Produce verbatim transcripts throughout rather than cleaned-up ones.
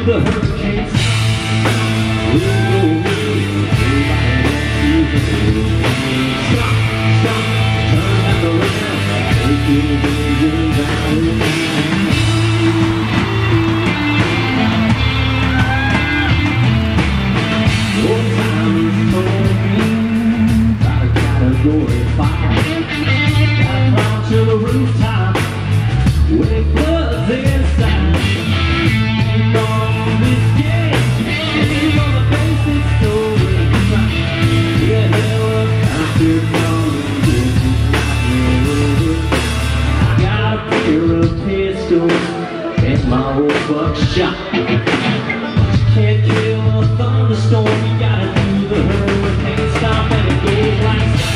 the hurricanes. Stop, stop, turn back around, take your vision down. Oh, time is moving, gotta, gotta go and fight. Gotta climb to the rooftop, where it floods inside. And on this gate, and on the face it's so inside. Yeah, there was concert coming, this is not over. I got a pair of pistols and my old buckshot. Can't kill a thunderstorm, you gotta do the hurricane stop, and it goes like that.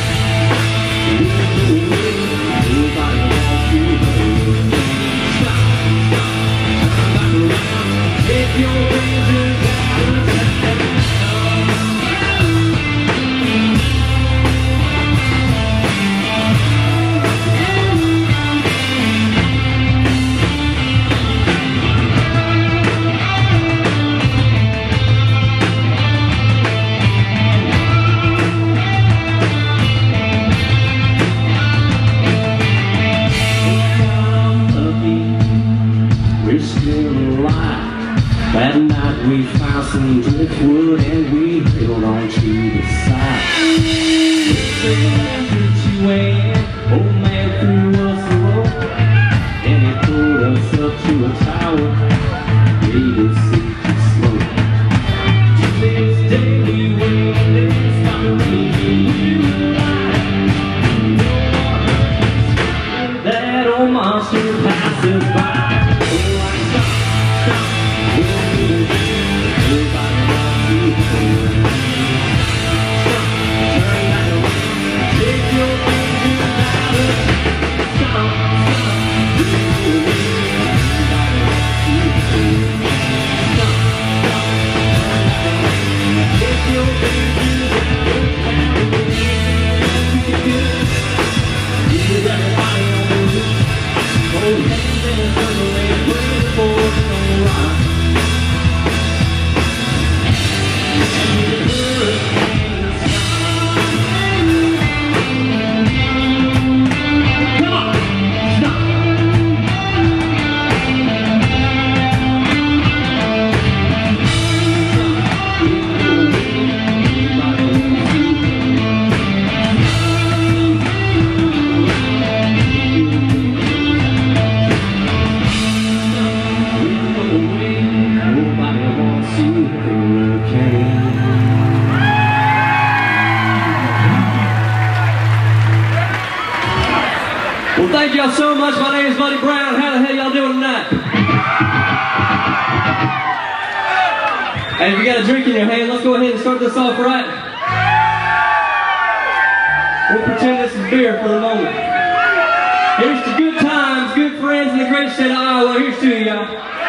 Nobody wants to hurt. Stop, stop, turn back around, take your razors out of town. We're still alive. That night we found some driftwood and we held on to the side. After two A M, old man threw us a rope, and he pulled us up to a tower, gave us safety slope. To this day we wait and it's not really alive. That old monster passes by. Well, thank y'all so much. My name is Buddy Brown. How the hell y'all doing tonight? Hey, if you got a drink in your hand, let's go ahead and start this off right. We'll pretend this is beer for the moment. Here's to good times, good friends in the great state of Iowa. Here's to y'all.